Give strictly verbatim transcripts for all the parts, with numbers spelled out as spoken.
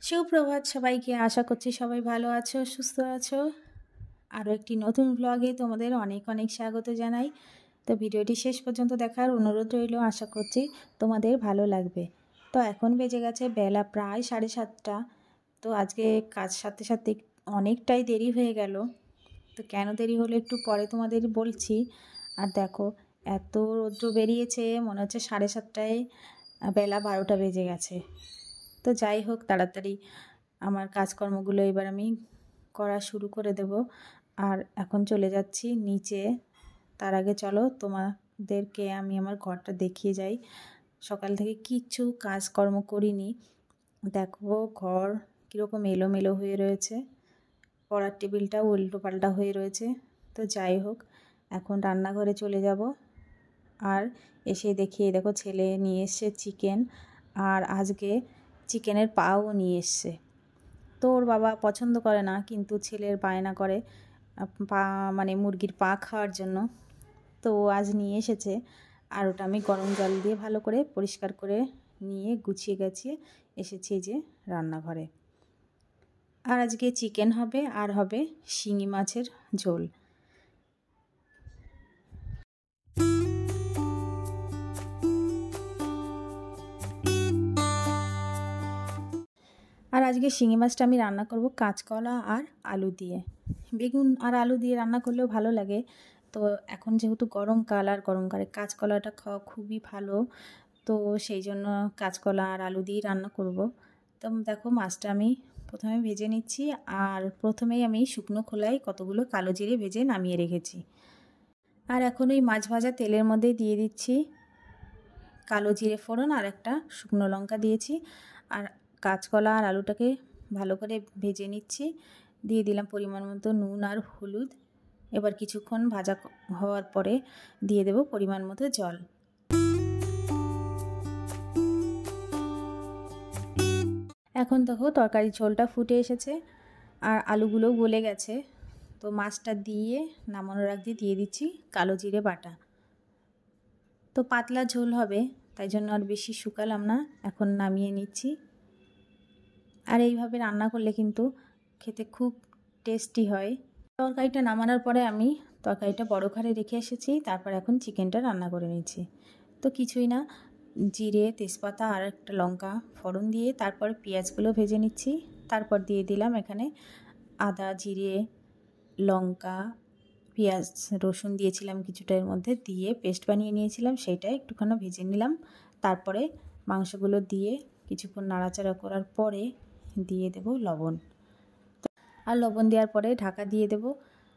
সুপ্রভাত সবাইকে। আশা করছি সবাই ভালো আছো, সুস্থ আছো। আরও একটি নতুন ব্লগে তোমাদের অনেক অনেক স্বাগত জানাই। তো ভিডিওটি শেষ পর্যন্ত দেখার অনুরোধ রইল, আশা করছি তোমাদের ভালো লাগবে। তো এখন বেজে গেছে বেলা প্রায় সাড়ে সাতটা। তো আজকে কাজ সারতে সারতে অনেকটাই দেরি হয়ে গেল। তো কেন দেরি হলো একটু পরে তোমাদের বলছি। আর দেখো এত রৌদ্র বেরিয়েছে, মনে হচ্ছে সাড়ে সাতটায় বেলা বারোটা বেজে গেছে। তো যাই হোক, তাড়াতাড়ি আমার কাজকর্মগুলো এবার আমি করা শুরু করে দেব। আর এখন চলে যাচ্ছি নিচে। তার আগে চলো তোমাদেরকে আমি আমার ঘরটা দেখিয়ে যাই। সকাল থেকে কিচ্ছু কাজকর্ম করিনি। দেখো ঘর কীরকম এলোমেলো হয়ে রয়েছে, পড়ার টেবিলটাও উল্টো পাল্টা হয়ে রয়েছে। তো যাই হোক, এখন রান্নাঘরে চলে যাব। আর এসে দেখিয়ে দেখো ছেলে নিয়ে এসছে চিকেন, আর আজকে চিকেনের পাও নিয়ে এসছে। তো ওর বাবা পছন্দ করে না, কিন্তু ছেলের বায়না করে পা মানে মুরগির পা খাওয়ার জন্য। তো আজ নিয়ে এসেছে, আর ওটা আমি গরম জল দিয়ে ভালো করে পরিষ্কার করে নিয়ে গুছিয়ে গেছিয়ে এসেছি যে রান্নাঘরে। আর আজকে চিকেন হবে, আর হবে শিঙি মাছের ঝোল। আর আজকে শিঙি মাছটা আমি রান্না করব কাঁচকলা আর আলু দিয়ে। বেগুন আর আলু দিয়ে রান্না করলেও ভালো লাগে। তো এখন যেহেতু গরমকাল, আর গরমকালে কাঁচকলাটা খাওয়া খুবই ভালো, তো সেই জন্য কাঁচকলা আর আলু দিয়েই রান্না করব। তো দেখো মাছটা আমি প্রথমে ভেজে নিচ্ছি, আর প্রথমেই আমি শুকনো খোলায় কতগুলো কালো জিরে ভেজে নামিয়ে রেখেছি। আর এখন ওই মাছ ভাজা তেলের মধ্যে দিয়ে দিচ্ছি কালো জিরে ফোড়ন, আর একটা শুকনো লঙ্কা দিয়েছি। আর কাঁচকলা আর আলুটাকে ভালো করে ভেজে নিচ্ছি। দিয়ে দিলাম পরিমাণ মতো নুন আর হলুদ। এবার কিছুক্ষণ ভাজা হওয়ার পরে দিয়ে দেব পরিমাণ মতো জল। এখন দেখো তরকারি ঝোলটা ফুটে এসেছে, আর আলুগুলোও গলে গেছে। তো মাছটা দিয়ে নামানোর আগে দিয়ে দিচ্ছি কালো জিরে বাটা। তো পাতলা ঝোল হবে, তাই জন্য আর বেশি শুকালাম না, এখন নামিয়ে নিচ্ছি। আর এইভাবে রান্না করলে কিন্তু খেতে খুব টেস্টি হয়। তরকারিটা নামানোর পরে আমি তরকারিটা বড় ঘরে রেখে এসেছি, তারপর এখন চিকেনটা রান্না করে নিচ্ছি। তো কিছুই না, জিরে তেজপাতা আর একটা লঙ্কা ফোড়ন দিয়ে তারপর পেঁয়াজগুলো ভেজে নিচ্ছি। তারপর দিয়ে দিলাম এখানে আদা জিরে লঙ্কা পেঁয়াজ রসুন দিয়েছিলাম কিছুটা, এর মধ্যে দিয়ে পেস্ট বানিয়ে নিয়েছিলাম, সেইটা একটুখানি ভেজে নিলাম। তারপরে মাংসগুলো দিয়ে কিছুক্ষণ নাড়াচাড়া করার পরে দিয়ে দেব লবণ। আর লবণ দেওয়ার পরে ঢাকা দিয়ে দেব।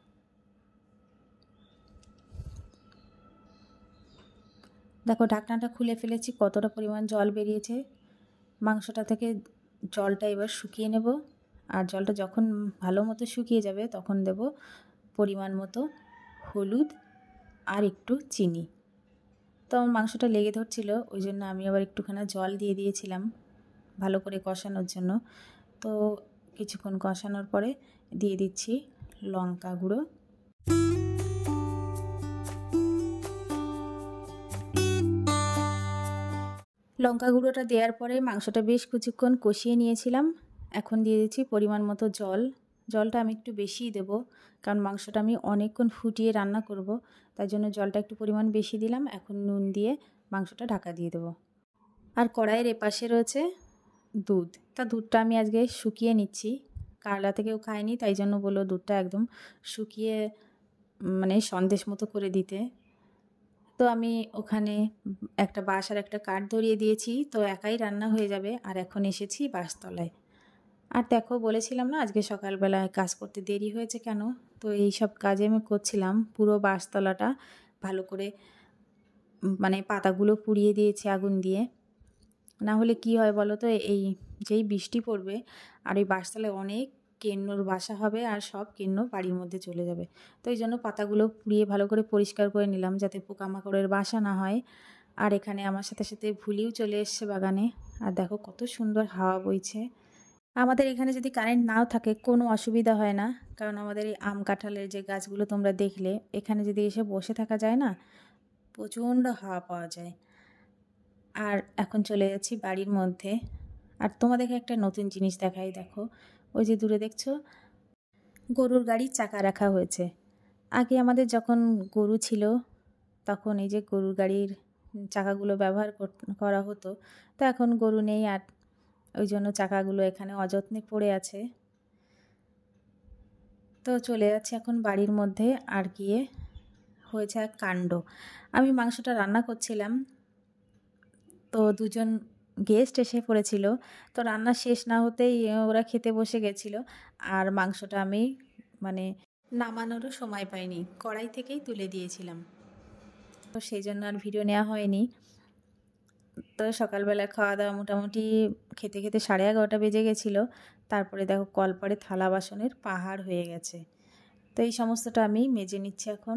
দেখো ঢাকনাটা খুলে ফেলেছি, কতটা পরিমাণ জল বেরিয়েছে মাংসটা থেকে। জলটা এবার শুকিয়ে নেব, আর জলটা যখন ভালো মতো শুকিয়ে যাবে তখন দেব পরিমাণ মতো হলুদ আর একটু চিনি। তো আমার মাংসটা লেগে ধরছিল, ওই জন্য আমি আবার একটুখানি জল দিয়ে দিয়েছিলাম ভালো করে কষানোর জন্য। তো কিছুক্ষণ কষানোর পরে দিয়ে দিচ্ছি লঙ্কা গুঁড়ো। লঙ্কা গুঁড়োটা দেওয়ার পরে মাংসটা বেশ কিছুক্ষণ কষিয়ে নিয়েছিলাম। এখন দিয়ে দিচ্ছি পরিমাণ মতো জল। জলটা আমি একটু বেশিই দেবো, কারণ মাংসটা আমি অনেকক্ষণ ফুটিয়ে রান্না করব, তাই জন্য জলটা একটু পরিমাণ বেশি দিলাম। এখন নুন দিয়ে মাংসটা ঢাকা দিয়ে দেবো। আর কড়াইয়ের এপাশে রয়েছে দুধ। তা দুধটা আমি আজকে শুকিয়ে নিচ্ছি, কারলা থেকেও খাইনি, তাই জন্য বললো দুধটা একদম শুকিয়ে মানে সন্দেশ মতো করে দিতে। তো আমি ওখানে একটা বাঁশ আর একটা কাঠ ধরিয়ে দিয়েছি, তো একাই রান্না হয়ে যাবে। আর এখন এসেছি বাঁশতলায়। আর দেখো বলেছিলাম না আজকে সকালবেলায় কাজ করতে দেরি হয়েছে কেন, তো এই সব কাজে আমি করছিলাম। পুরো বাঁশতলাটা ভালো করে মানে পাতাগুলো পুড়িয়ে দিয়েছি আগুন দিয়ে। না হলে কি হয় বলো তো, এই যেই বৃষ্টি পড়বে আর এই বাঁশতলায় অনেক কেন্নর বাসা হবে, আর সব কেন্ন বাড়ির মধ্যে চলে যাবে। তো এই জন্য পাতাগুলো পুড়িয়ে ভালো করে পরিষ্কার করে নিলাম, যাতে পোকামাকড়ের বাসা না হয়। আর এখানে আমার সাথে সাথে ভুলিও চলে এসছে বাগানে। আর দেখো কত সুন্দর হাওয়া বইছে। আমাদের এখানে যদি কারেন্ট নাও থাকে কোনো অসুবিধা হয় না, কারণ আমাদের এই আম কাঁঠালের যে গাছগুলো তোমরা দেখলে, এখানে যদি এসে বসে থাকা যায় না, প্রচণ্ড হাওয়া পাওয়া যায়। আর এখন চলে যাচ্ছি বাড়ির মধ্যে। আর তোমাদেরকে একটা নতুন জিনিস দেখাই, দেখো ওই যে দূরে দেখছো গরুর গাড়ির চাকা রাখা হয়েছে। আগে আমাদের যখন গরু ছিল তখন এই যে গরুর গাড়ির চাকাগুলো ব্যবহার করা হতো, তো এখন গরু নেই আর ওই জন্য চাকাগুলো এখানে অযত্নে পড়ে আছে। তো চলে যাচ্ছে এখন বাড়ির মধ্যে। আর গিয়ে হয়েছে এক কাণ্ড, আমি মাংসটা রান্না করছিলাম, তো দুজন গেস্ট এসে পড়েছিল, তো রান্না শেষ না হতেই ওরা খেতে বসে গেছিল, আর মাংসটা আমি মানে নামানোরও সময় পাইনি, কড়াই থেকেই তুলে দিয়েছিলাম, তো সেই জন্য আর ভিডিও নেওয়া হয়নি। তো সকালবেলা খাওয়া দাওয়া মোটামুটি খেতে খেতে সাড়ে এগারোটা বেজে গেছিলো। তারপরে দেখো কলপারে থালা বাসনের পাহাড় হয়ে গেছে, তো এই সমস্তটা আমি মেজে নিচ্ছি এখন।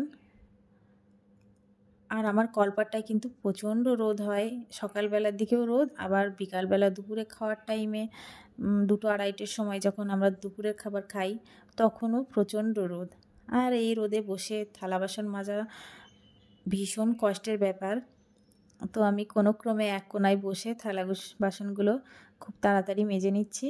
আর আমার কলপারটায় কিন্তু প্রচণ্ড রোদ হয়, সকালবেলার দিকেও রোদ, আবার বিকালবেলা দুপুরে খাওয়ার টাইমে দুটো আড়াইটের সময় যখন আমরা দুপুরের খাবার খাই তখনও প্রচণ্ড রোদ। আর এই রোদে বসে থালা বাসন মাজা ভীষণ কষ্টের ব্যাপার। তো আমি কোনো ক্রমে এক কোনায় বসে থালা বাসনগুলো খুব তাড়াতাড়ি মেজে নিচ্ছি।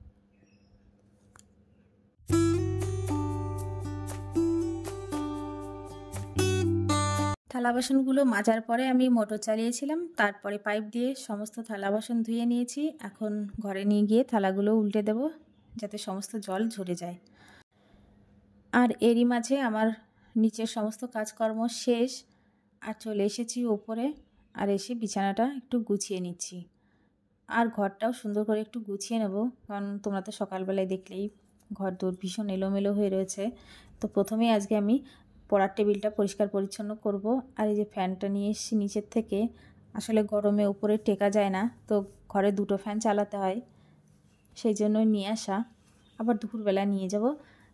থালা বাসনগুলো মাজার পরে আমি মোটর চালিয়েছিলাম, তারপরে পাইপ দিয়ে সমস্ত থালা বাসন ধুয়ে নিয়েছি। এখন ঘরে নিয়ে গিয়ে থালাগুলো উল্টে দেব যাতে সমস্ত জল ঝরে যায়। আর এরই মাঝে আমার নিচের সমস্ত কাজকর্ম শেষ, আর চলে এসেছি ওপরে, আর এসে বিছানাটা একটু গুছিয়ে নিচ্ছি। আর ঘরটাও সুন্দর করে একটু গুছিয়ে নেব, কারণ তোমরা তো সকালবেলায় দেখলেই ঘর দূর ভীষণ এলোমেলো হয়ে রয়েছে। তো প্রথমেই আজকে আমি পড়ার টেবিলটা পরিষ্কার পরিচ্ছন্ন করব। আর এই যে ফ্যানটা নিয়ে এসেছি নিচের থেকে, আসলে গরমে উপরে টেকা যায় না, তো ঘরে দুটো ফ্যান চালাতে হয়, সেই জন্য নিয়ে আসা, আবার দুপুরবেলা নিয়ে যাব।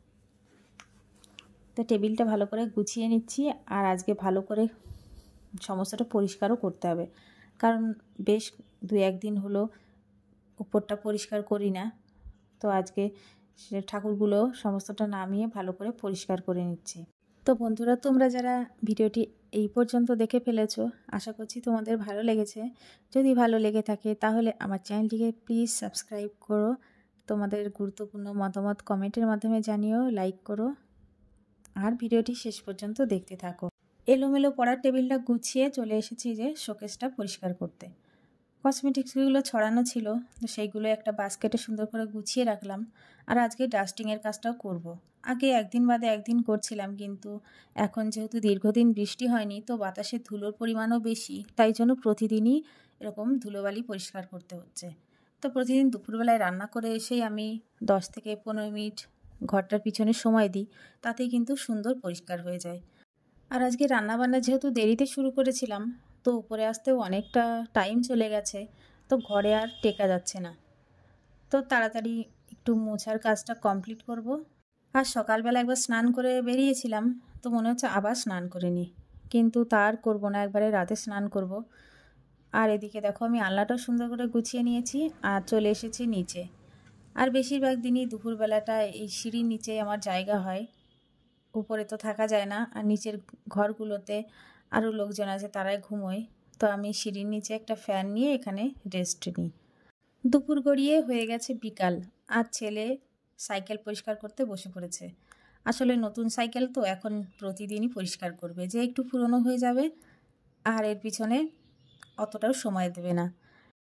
তো টেবিলটা ভালো করে গুছিয়ে নিচ্ছি, আর আজকে ভালো করে সমস্তটা পরিষ্কারও করতে হবে, কারণ বেশ দু একদিন হলো উপরটা পরিষ্কার করি না। তো আজকে ঠাকুরগুলো সমস্তটা নামিয়ে ভালো করে পরিষ্কার করে নিচ্ছি। তো বন্ধুরা, তোমরা যারা ভিডিওটি এই পর্যন্ত দেখে ফেলেছো, আশা করছি তোমাদের ভালো লেগেছে। যদি ভালো লেগে থাকে তাহলে আমার চ্যানেলটিকে প্লিজ সাবস্ক্রাইব করো, তোমাদের গুরুত্বপূর্ণ মতামত কমেন্টের মাধ্যমে জানিও, লাইক করো, আর ভিডিওটি শেষ পর্যন্ত দেখতে থাকো। এলোমেলো পড়ার টেবিলটা গুছিয়ে চলে এসেছি যে শোকেসটা পরিষ্কার করতে। কসমেটিক্সগুলো ছড়ানো ছিল, তো সেইগুলো একটা বাস্কেটে সুন্দর করে গুছিয়ে রাখলাম। আর আজকে ডাস্টিংয়ের কাজটাও করব। আগে একদিন বাদে একদিন করছিলাম, কিন্তু এখন যেহেতু দীর্ঘদিন বৃষ্টি হয়নি, তো বাতাসে ধুলোর পরিমাণও বেশি, তাই জন্য প্রতিদিনই এরকম ধুলোবালি পরিষ্কার করতে হচ্ছে। তো প্রতিদিন দুপুরবেলায় রান্না করে এসেই আমি দশ থেকে পনেরো মিনিট ঘরটার পিছনে সময় দিই, তাতেই কিন্তু সুন্দর পরিষ্কার হয়ে যায়। আর আজকে রান্নাবান্না যেহেতু দেরিতে শুরু করেছিলাম, তো উপরে আসতেও অনেকটা টাইম চলে গেছে, তো ঘরে আর টেকা যাচ্ছে না, তো তাড়াতাড়ি একটু মোছার কাজটা কমপ্লিট করব। আর সকালবেলা একবার স্নান করে বেরিয়েছিলাম, তো মনে হচ্ছে আবার স্নান করে নিই, কিন্তু তার করব না, একবারে রাতে স্নান করব। আর এদিকে দেখো আমি আলনাটাও সুন্দর করে গুছিয়ে নিয়েছি আর চলে এসেছি নিচে। আর বেশিরভাগ দিনই দুপুরবেলাটা এই সিঁড়ির নিচে আমার জায়গা হয়, উপরে তো থাকা যায় না, আর নিচের ঘরগুলোতে আরও লোকজন আছে, তারাই ঘুমোয়, তো আমি সিঁড়ির নিচে একটা ফ্যান নিয়ে এখানে রেস্ট নিই। দুপুর গড়িয়ে হয়ে গেছে বিকাল, আর ছেলে সাইকেল পরিষ্কার করতে বসে পড়েছে। আসলে নতুন সাইকেল তো এখন প্রতিদিনই পরিষ্কার করবে, যে একটু পুরনো হয়ে যাবে আর এর পিছনে অতটাও সময় দেবে না।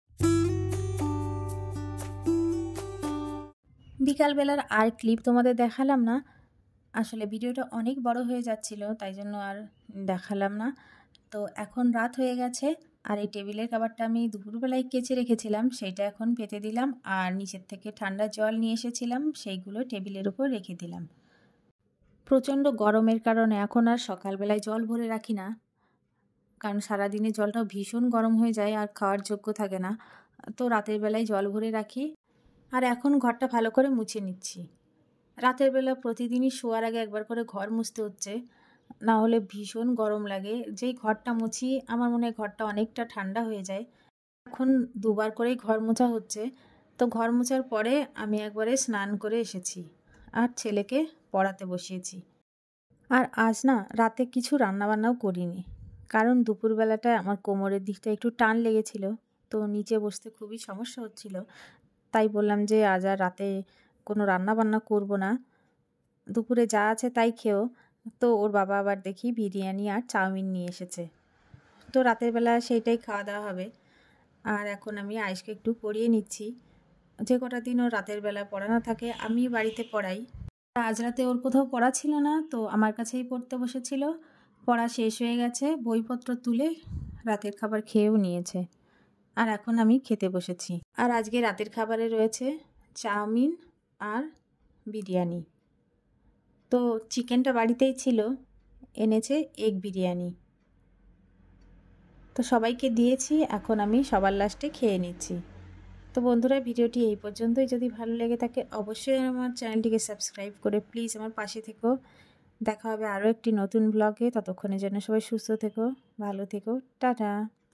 বিকালবেলার আর ক্লিপ তোমাদের দেখালাম না, আসলে ভিডিওটা অনেক বড় হয়ে যাচ্ছিল, তাই জন্য আর দেখালাম না। তো এখন রাত হয়ে গেছে, আর এই টেবিলের খাবারটা আমি দুপুরবেলায় কেচে রেখেছিলাম, সেইটা এখন পেতে দিলাম, আর নিচের থেকে ঠান্ডা জল নিয়ে এসেছিলাম, সেইগুলো টেবিলের উপর রেখে দিলাম। প্রচণ্ড গরমের কারণে এখন আর সকালবেলায় জল ভরে রাখি না, কারণ সারাদিনে জলটা ভীষণ গরম হয়ে যায় আর খাওয়ার যোগ্য থাকে না, তো রাতের বেলায় জল ভরে রাখি। আর এখন ঘরটা ভালো করে মুছে নিচ্ছি। রাতের বেলা প্রতিদিনই শোয়ার আগে একবার করে ঘর মুছতে হচ্ছে, না হলে ভীষণ গরম লাগে। যেই ঘরটা মুছি আমার মনে হয় ঘরটা অনেকটা ঠান্ডা হয়ে যায়। এখন দুবার করেই ঘর মোছা হচ্ছে। তো ঘর মোছার পরে আমি একবারে স্নান করে এসেছি আর ছেলেকে পড়াতে বসিয়েছি। আর আজ না রাতে কিছু রান্নাবান্নাও করিনি, কারণ দুপুরবেলাটায় আমার কোমরের দিকটা একটু টান লেগেছিল, তো নিচে বসতে খুবই সমস্যা হচ্ছিল, তাই বললাম যে আজ আর রাতে কোনো রান্না বান্না করব না, দুপুরে যা আছে তাই খেও। তো ওর বাবা আবার দেখি বিরিয়ানি আর চাউমিন নিয়ে এসেছে, তো রাতের বেলা সেইটাই খাওয়া দাওয়া হবে। আর এখন আমি আয়েশকে একটু পড়িয়ে নিচ্ছি, যে কটা দিন ওর রাতের বেলা পড়ানো থাকে আমি বাড়িতে পড়াই। আজ রাতে ওর কোথাও পড়া ছিল না, তো আমার কাছেই পড়তে বসেছিল। পড়া শেষ হয়ে গেছে, বইপত্র তুলে রাতের খাবার খেয়েও নিয়েছে। আর এখন আমি খেতে বসেছি। আর আজকে রাতের খাবারে রয়েছে চাউমিন আর বিরিয়ানি। তো চিকেনটা বাড়িতেই ছিল, এনেছে এগ বিরিয়ানি। তো সবাইকে দিয়েছি, এখন আমি সবার লাস্টে খেয়ে নিচ্ছি। তো বন্ধুরা, ভিডিওটি এই পর্যন্তই। যদি ভালো লেগে থাকে অবশ্যই আমার চ্যানেলটিকে সাবস্ক্রাইব করে প্লিজ আমার পাশে থেকো। দেখা হবে আরও একটি নতুন ব্লগে, ততক্ষণের জন্য সবাই সুস্থ থেকো, ভালো থেকো, টাটা।